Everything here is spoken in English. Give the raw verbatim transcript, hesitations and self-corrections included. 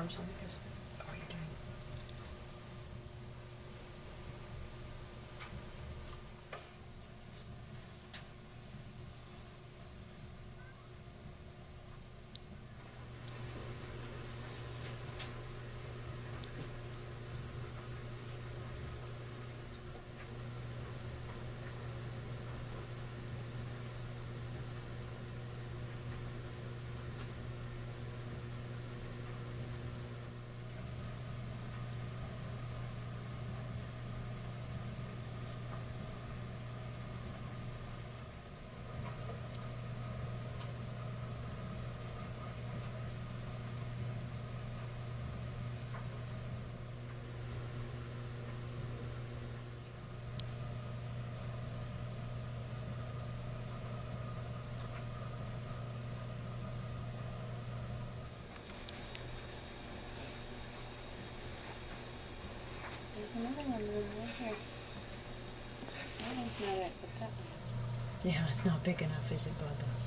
arms on because what are you doing? There's another one right here. I don't know that, but that one. Yeah, it's not big enough, is it, Bubba?